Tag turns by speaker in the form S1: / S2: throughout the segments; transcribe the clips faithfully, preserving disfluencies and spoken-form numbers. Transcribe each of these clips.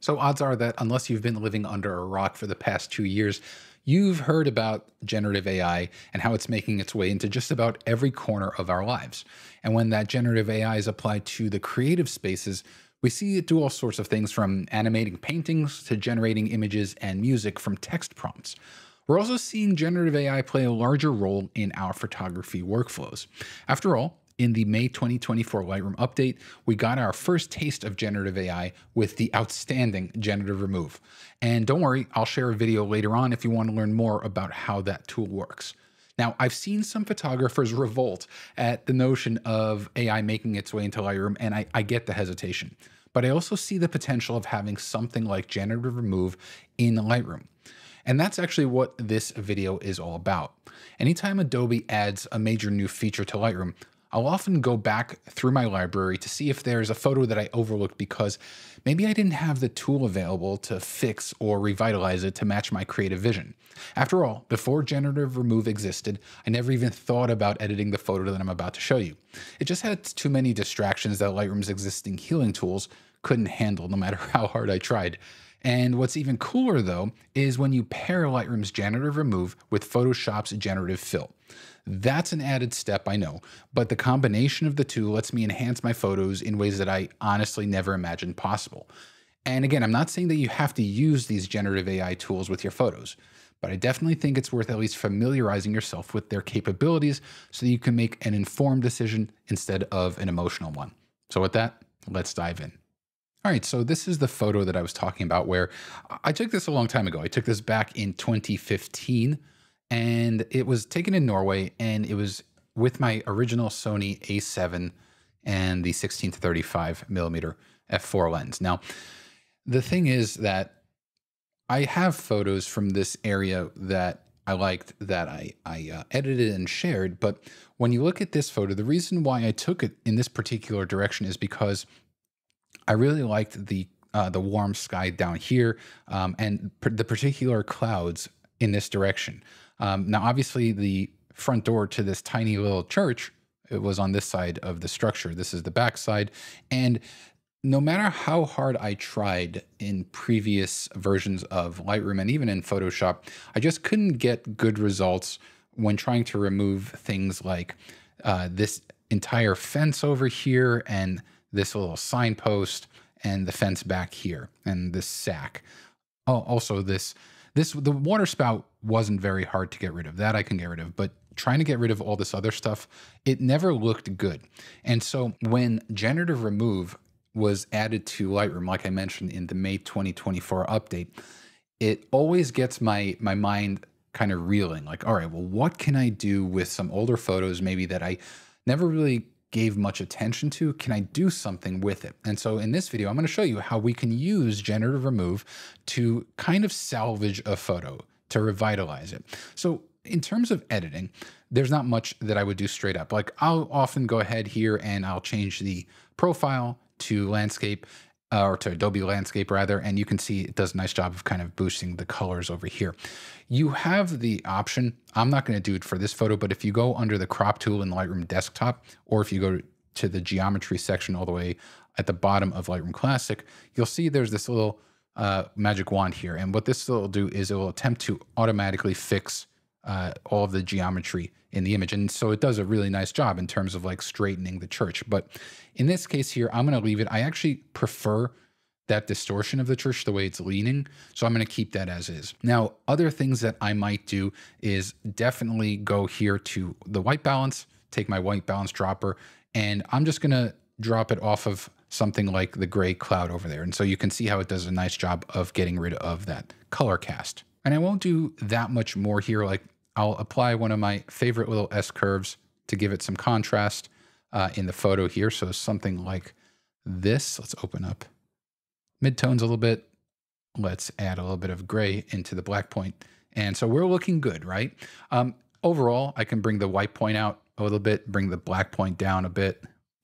S1: So odds are that unless you've been living under a rock for the past two years, you've heard about generative A I and how it's making its way into just about every corner of our lives. And when that generative A I is applied to the creative spaces, we see it do all sorts of things from animating paintings to generating images and music from text prompts. We're also seeing generative A I play a larger role in our photography workflows. After all, in the May twenty twenty-four Lightroom update, we got our first taste of generative A I with the outstanding Generative Remove. And don't worry, I'll share a video later on if you want to learn more about how that tool works. Now, I've seen some photographers revolt at the notion of A I making its way into Lightroom, and I, I get the hesitation. But I also see the potential of having something like Generative Remove in Lightroom. And that's actually what this video is all about. Anytime Adobe adds a major new feature to Lightroom, I'll often go back through my library to see if there's a photo that I overlooked because maybe I didn't have the tool available to fix or revitalize it to match my creative vision. After all, before Generative Remove existed, I never even thought about editing the photo that I'm about to show you. It just had too many distractions that Lightroom's existing healing tools couldn't handle no matter how hard I tried. And what's even cooler though, is when you pair Lightroom's Generative Remove with Photoshop's Generative Fill. That's an added step, I know, but the combination of the two lets me enhance my photos in ways that I honestly never imagined possible. And again, I'm not saying that you have to use these generative A I tools with your photos, but I definitely think it's worth at least familiarizing yourself with their capabilities so that you can make an informed decision instead of an emotional one. So with that, let's dive in. All right, so this is the photo that I was talking about where I took this a long time ago. I took this back in twenty fifteen. And it was taken in Norway, and it was with my original Sony A seven and the sixteen to thirty-five millimeter f four lens. Now, the thing is that I have photos from this area that I liked that I, I uh, edited and shared. But when you look at this photo, the reason why I took it in this particular direction is because I really liked the uh, the warm sky down here um, and per the particular clouds in this direction. Um, now, obviously, the front door to this tiny little church, it was on this side of the structure. This is the back side. And no matter how hard I tried in previous versions of Lightroom and even in Photoshop, I just couldn't get good results when trying to remove things like uh, this entire fence over here and this little signpost and the fence back here and this sack. Oh, also this... This, the water spout wasn't very hard to get rid of. That I can get rid of. But trying to get rid of all this other stuff, it never looked good. And so when Generative Remove was added to Lightroom, like I mentioned in the May twenty twenty-four update, it always gets my, my mind kind of reeling. Like, all right, well, what can I do with some older photos maybe that I never really gave much attention to? Can I do something with it? And so in this video, I'm going to show you how we can use Generative Remove to kind of salvage a photo, to revitalize it. So in terms of editing, there's not much that I would do straight up. Like I'll often go ahead here and I'll change the profile to landscape uh, or to Adobe Landscape rather, and you can see it does a nice job of kind of boosting the colors over here. You have the option, I'm not going to do it for this photo, but if you go under the crop tool in Lightroom Desktop, or if you go to the geometry section all the way at the bottom of Lightroom Classic, you'll see there's this little uh, magic wand here. And what this will do is it will attempt to automatically fix uh, all of the geometry in the image. And so it does a really nice job in terms of like straightening the church. But in this case here, I'm going to leave it. I actually prefer that distortion of the church, the way it's leaning. So I'm going to keep that as is. Now, other things that I might do is definitely go here to the white balance, take my white balance dropper, and I'm just going to drop it off of something like the gray cloud over there. And so you can see how it does a nice job of getting rid of that color cast. And I won't do that much more here. Like I'll apply one of my favorite little S curves to give it some contrast uh, in the photo here. So something like this. Let's open up midtones a little bit. Let's add a little bit of gray into the black point. And so we're looking good, right? Um, overall, I can bring the white point out a little bit, bring the black point down a bit,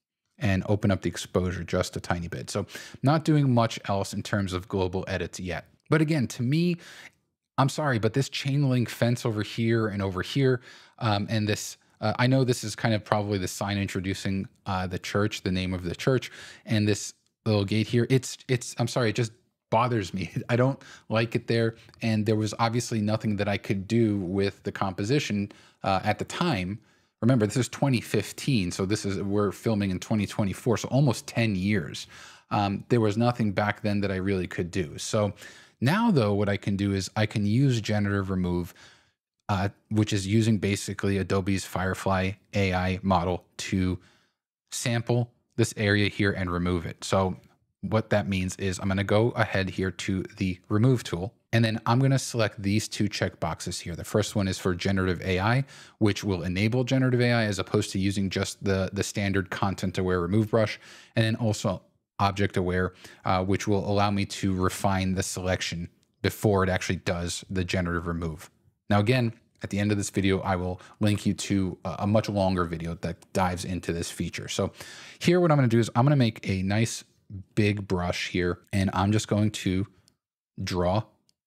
S1: and open up the exposure just a tiny bit. So not doing much else in terms of global edits yet. But again, to me, I'm sorry, but this chain link fence over here and over here, um, and this, uh, I know this is kind of probably the sign introducing uh, the church, the name of the church, and this little gate here, it's, it's, I'm sorry, it just bothers me. I don't like it there. And there was obviously nothing that I could do with the composition uh, at the time. Remember, this is twenty fifteen. So this is, we're filming in twenty twenty-four. So almost ten years. Um, there was nothing back then that I really could do. So now though, what I can do is I can use Generative Remove, uh, which is using basically Adobe's Firefly A I model to sample this area here and remove it. So what that means is I'm going to go ahead here to the remove tool, and then I'm going to select these two checkboxes here. The first one is for generative A I, which will enable generative A I as opposed to using just the, the standard content aware remove brush. And then also object aware, uh, which will allow me to refine the selection before it actually does the generative remove. Now, again, at the end of this video, I will link you to a much longer video that dives into this feature. So here, what I'm going to do is I'm going to make a nice big brush here, and I'm just going to draw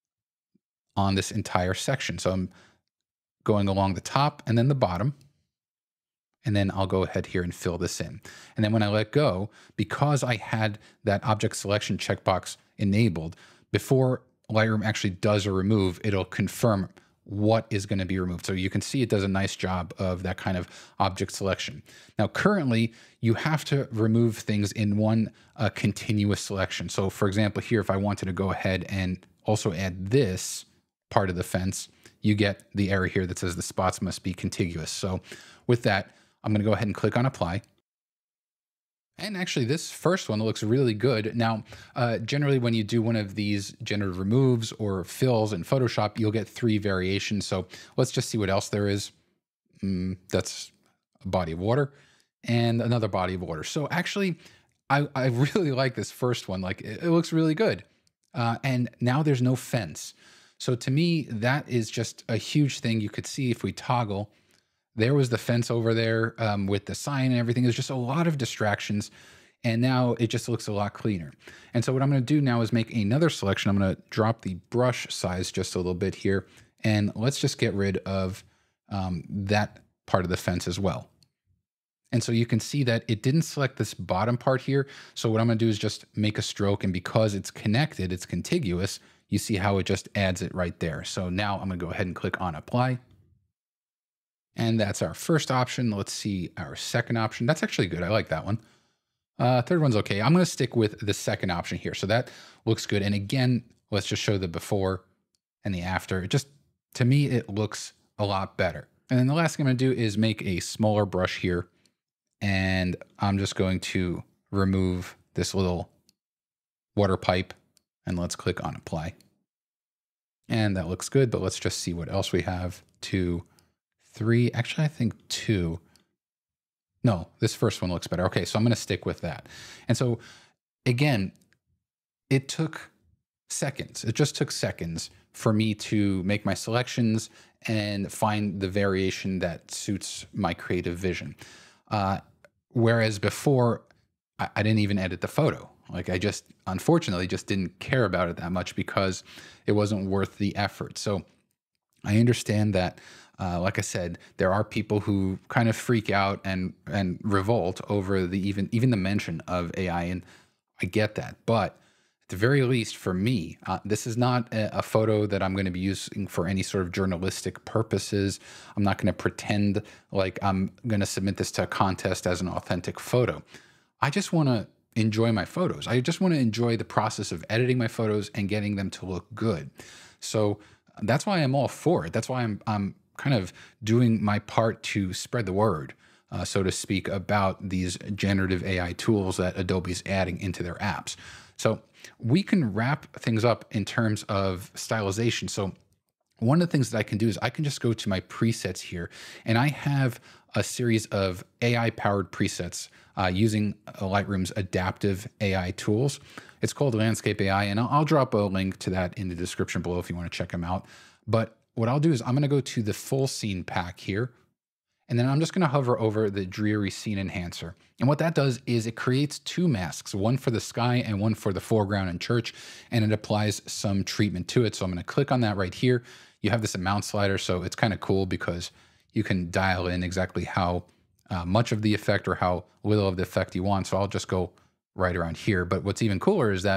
S1: on this entire section. So I'm going along the top and then the bottom, and then I'll go ahead here and fill this in. And then when I let go, because I had that object selection checkbox enabled, before Lightroom actually does a remove, it'll confirm what is going to be removed. So you can see it does a nice job of that kind of object selection. Now, currently, you have to remove things in one uh, continuous selection. So for example, here, if I wanted to go ahead and also add this part of the fence, you get the error here that says the spots must be contiguous. So with that, I'm going to go ahead and click on apply. And actually, this first one looks really good. Now, uh, generally, when you do one of these generative removes or fills in Photoshop, you'll get three variations. So let's just see what else there is. Mm, that's a body of water and another body of water. So actually, I, I really like this first one. Like, it, it looks really good. Uh, and now there's no fence. So to me, that is just a huge thing. You could see if we toggle, there was the fence over there um, with the sign and everything. There's just a lot of distractions. And now it just looks a lot cleaner. And so what I'm going to do now is make another selection. I'm going to drop the brush size just a little bit here. And let's just get rid of um, that part of the fence as well. And so you can see that it didn't select this bottom part here. So what I'm going to do is just make a stroke. And because it's connected, it's contiguous, you see how it just adds it right there. So now I'm going to go ahead and click on apply. And that's our first option. Let's see our second option. That's actually good. I like that one. Uh, third one's okay. I'm going to stick with the second option here. So that looks good. And again, let's just show the before and the after. It just, to me, it looks a lot better. And then the last thing I'm going to do is make a smaller brush here. And I'm just going to remove this little water pipe, and let's click on apply. And that looks good, but let's just see what else we have. Two, three, actually, I think two. No, this first one looks better. Okay, so I'm going to stick with that. And so again, it took seconds. It just took seconds for me to make my selections and find the variation that suits my creative vision. Uh, whereas before, I, I didn't even edit the photo. Like I just, unfortunately, just didn't care about it that much because it wasn't worth the effort. So I understand that, uh, like I said, there are people who kind of freak out and and revolt over the even even the mention of A I, and I get that. But at the very least, for me, uh, this is not a, a photo that I'm going to be using for any sort of journalistic purposes. I'm not going to pretend like I'm going to submit this to a contest as an authentic photo. I just want to enjoy my photos. I just want to enjoy the process of editing my photos and getting them to look good. So that's why I'm all for it. That's why I'm I'm kind of doing my part to spread the word, uh, so to speak, about these generative A I tools that Adobe's adding into their apps. So we can wrap things up in terms of stylization. So one of the things that I can do is I can just go to my presets here, and I have a series of A I-powered presets uh, using Lightroom's adaptive A I tools. It's called Landscape A I, and I'll, I'll drop a link to that in the description below if you want to check them out. But what I'll do is I'm going to go to the full scene pack here, and then I'm just going to hover over the dreary scene enhancer. And what that does is it creates two masks, one for the sky and one for the foreground and church, and it applies some treatment to it. So I'm going to click on that right here. You have this amount slider, so it's kind of cool because you can dial in exactly how uh, much of the effect or how little of the effect you want. So I'll just go right around here. But what's even cooler is that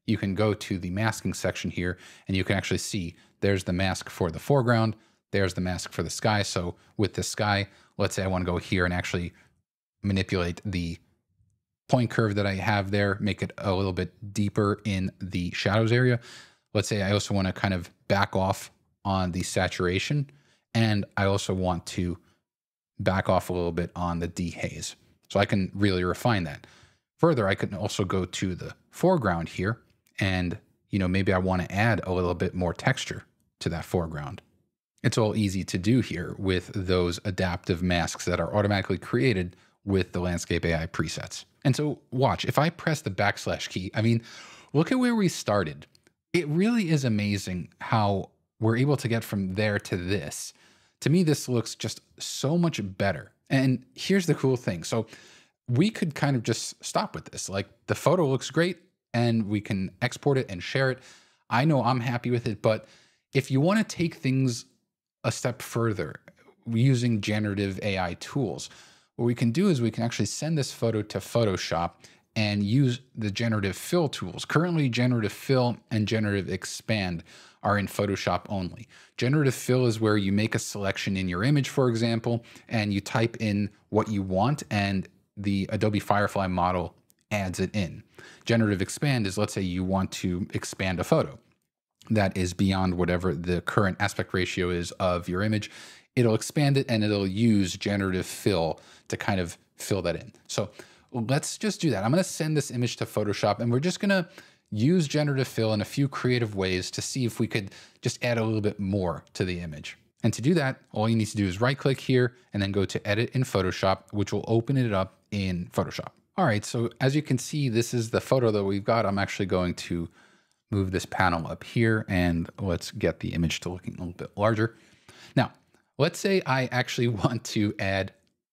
S1: you can go to the masking section here and you can actually see there's the mask for the foreground. There's the mask for the sky. So with the sky, let's say I want to go here and actually manipulate the point curve that I have there, make it a little bit deeper in the shadows area. Let's say I also want to kind of back off on the saturation, and I also want to back off a little bit on the dehaze. So I can really refine that. Further, I can also go to the foreground here and, you know, maybe I want to add a little bit more texture to that foreground. It's all easy to do here with those adaptive masks that are automatically created with the Landscape A I presets. And so watch, if I press the backslash key, I mean, look at where we started. It really is amazing how we're able to get from there to this. To me, this looks just so much better. And here's the cool thing. So we could kind of just stop with this. Like, the photo looks great and we can export it and share it. I know I'm happy with it, but if you want to take things a step further using generative A I tools, what we can do is we can actually send this photo to Photoshop and use the generative fill tools. Currently, generative fill and generative expand are in Photoshop only. Generative fill is where you make a selection in your image, for example, and you type in what you want and the Adobe Firefly model adds it in. Generative expand is, let's say you want to expand a photo that is beyond whatever the current aspect ratio is of your image. It'll expand it and it'll use generative fill to kind of fill that in. So let's just do that. I'm going to send this image to Photoshop and we're just going to use generative fill in a few creative ways to see if we could just add a little bit more to the image. And to do that, all you need to do is right click here and then go to edit in Photoshop, which will open it up in Photoshop. All right, so as you can see, this is the photo that we've got. I'm actually going to move this panel up here and let's get the image to looking a little bit larger. Now, let's say I actually want to add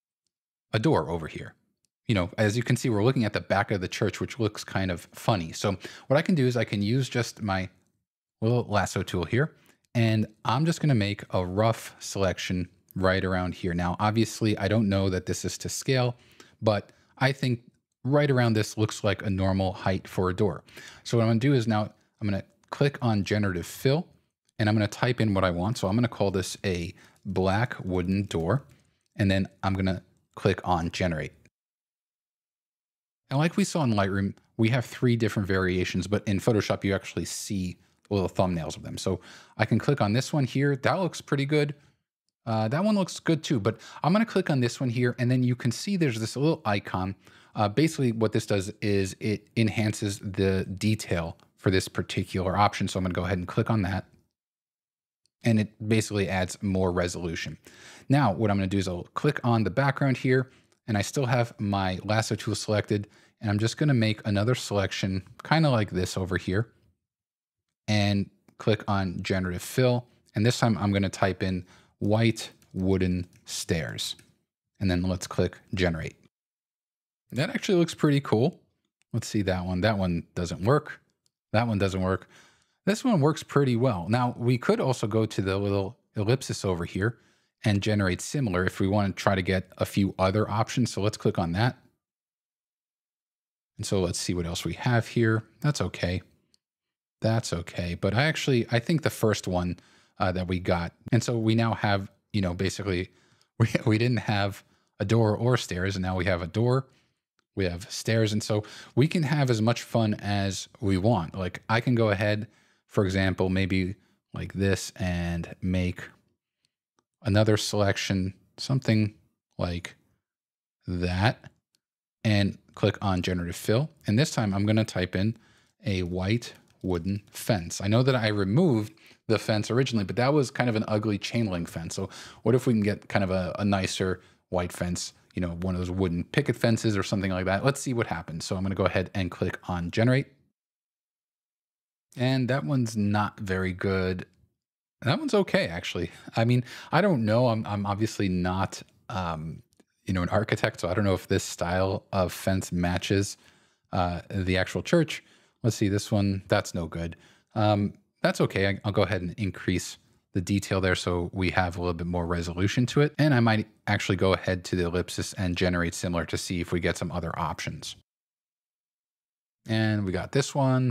S1: a door over here. You know, as you can see, we're looking at the back of the church, which looks kind of funny. So what I can do is I can use just my little lasso tool here, and I'm just going to make a rough selection right around here. Now, obviously, I don't know that this is to scale, but I think right around this looks like a normal height for a door. So what I'm going to do is now I'm going to click on Generative Fill, and I'm going to type in what I want. So I'm going to call this a black wooden door, and then I'm going to click on Generate. And like we saw in Lightroom, we have three different variations, but in Photoshop, you actually see little thumbnails of them. So I can click on this one here. That looks pretty good. Uh, that one looks good too, but I'm going to click on this one here, and then you can see there's this little icon. Uh, basically, what this does is it enhances the detail for this particular option. So I'm going to go ahead and click on that, and it basically adds more resolution. Now, what I'm going to do is I'll click on the background here, and I still have my lasso tool selected, and I'm just going to make another selection kind of like this over here and click on Generative Fill. And this time I'm going to type in white wooden stairs, and then let's click Generate. That actually looks pretty cool. Let's see that one. That one doesn't work. That one doesn't work. This one works pretty well. Now, we could also go to the little ellipsis over here and generate similar if we want to try to get a few other options. So let's click on that. And so let's see what else we have here. That's okay. That's okay. But I actually, I think the first one uh, that we got. And so we now have, you know, basically we, we didn't have a door or stairs, and now we have a door, we have stairs. And so we can have as much fun as we want. Like, I can go ahead, for example, maybe like this, and make another selection, something like that, and click on Generative Fill. And this time I'm going to type in a white wooden fence. I know that I removed the fence originally, but that was kind of an ugly chain link fence. So what if we can get kind of a, a nicer white fence, you know, one of those wooden picket fences or something like that? Let's see what happens. So I'm going to go ahead and click on Generate. And that one's not very good. That one's okay, actually. I mean, I don't know. I'm, I'm obviously not, um, you know, an architect, so I don't know if this style of fence matches uh, the actual church. Let's see this one. That's no good. Um, that's okay. I, I'll go ahead and increase the detail there so we have a little bit more resolution to it. And I might actually go ahead to the ellipsis and generate similar to see if we get some other options. And we got this one.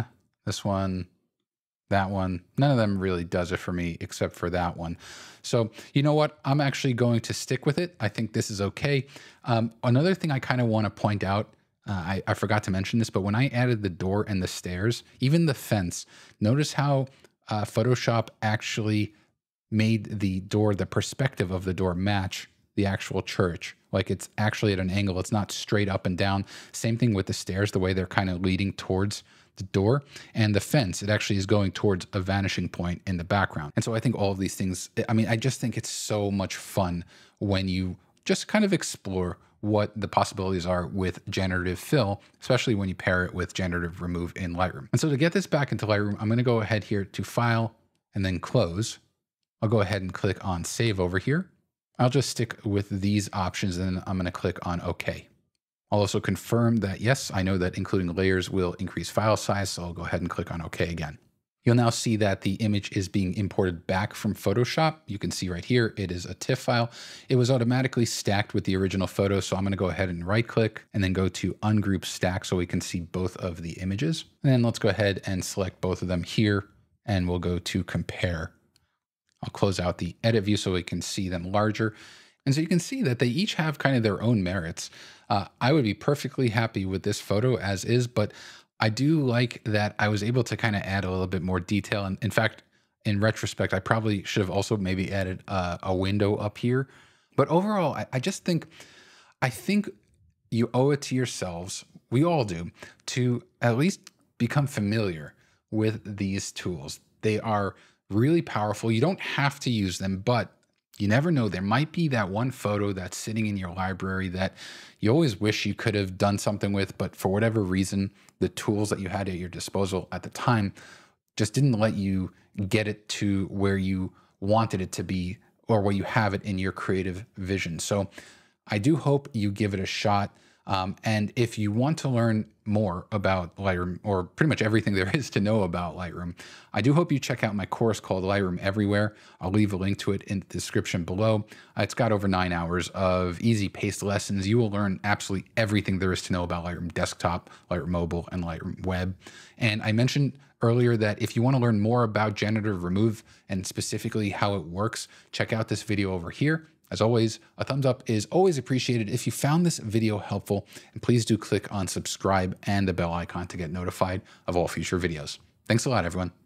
S1: this one, that one. None of them really does it for me except for that one. So you know what? I'm actually going to stick with it. I think this is okay. Um, another thing I kind of want to point out, uh, I, I forgot to mention this, but when I added the door and the stairs, even the fence, notice how uh, Photoshop actually made the door, the perspective of the door match the actual church. Like it's actually at an angle. It's not straight up and down. Same thing with the stairs, the way they're kind of leading towards the door, and the fence, it actually is going towards a vanishing point in the background. And so I think all of these things, I mean, I just think it's so much fun when you just kind of explore what the possibilities are with generative fill, especially when you pair it with generative remove in Lightroom. And so to get this back into Lightroom, I'm going to go ahead here to File and then Close. I'll go ahead and click on Save over here. I'll just stick with these options and then I'm going to click on OK. I'll also confirm that, yes, I know that including layers will increase file size, so I'll go ahead and click on OK again. You'll now see that the image is being imported back from Photoshop. You can see right here, it is a TIFF file. It was automatically stacked with the original photo, so I'm going to go ahead and right click and then go to Ungroup Stack so we can see both of the images. And then let's go ahead and select both of them here, and we'll go to Compare. I'll close out the edit view so we can see them larger. And so you can see that they each have kind of their own merits. Uh, I would be perfectly happy with this photo as is, but I do like that I was able to kind of add a little bit more detail. And in fact, in retrospect, I probably should have also maybe added uh, a window up here. But overall, I, I just think, I think you owe it to yourselves, we all do, to at least become familiar with these tools. They are really powerful. You don't have to use them, but you never know. There might be that one photo that's sitting in your library that you always wish you could have done something with, but for whatever reason, the tools that you had at your disposal at the time just didn't let you get it to where you wanted it to be or where you have it in your creative vision. So I do hope you give it a shot. Um, and if you want to learn more about Lightroom, or pretty much everything there is to know about Lightroom, I do hope you check out my course called Lightroom Everywhere. I'll leave a link to it in the description below. Uh, it's got over nine hours of easy paced lessons. You will learn absolutely everything there is to know about Lightroom Desktop, Lightroom Mobile, and Lightroom Web. And I mentioned earlier that if you want to learn more about generative remove and specifically how it works, check out this video over here. As always, a thumbs up is always appreciated if you found this video helpful, and please do click on subscribe and the bell icon to get notified of all future videos. Thanks a lot, everyone.